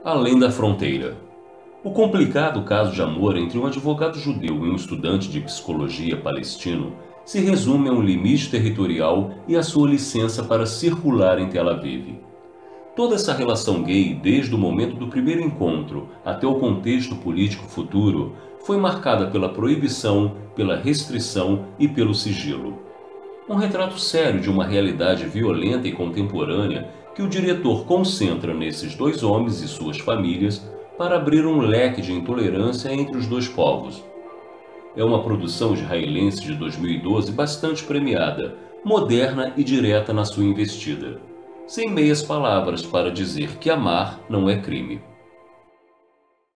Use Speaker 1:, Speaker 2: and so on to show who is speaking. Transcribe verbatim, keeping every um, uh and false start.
Speaker 1: Além da fronteira. O complicado caso de amor entre um advogado judeu e um estudante de psicologia palestino se resume a um limite territorial e a sua licença para circular em Tel Aviv. Toda essa relação gay, desde o momento do primeiro encontro até o contexto político futuro, foi marcada pela proibição, pela restrição e pelo sigilo. Um retrato sério de uma realidade violenta e contemporânea que o diretor concentra nesses dois homens e suas famílias para abrir um leque de intolerância entre os dois povos. É uma produção israelense de dois mil e doze bastante premiada, moderna e direta na sua investida. Sem meias palavras para dizer que amar não é crime.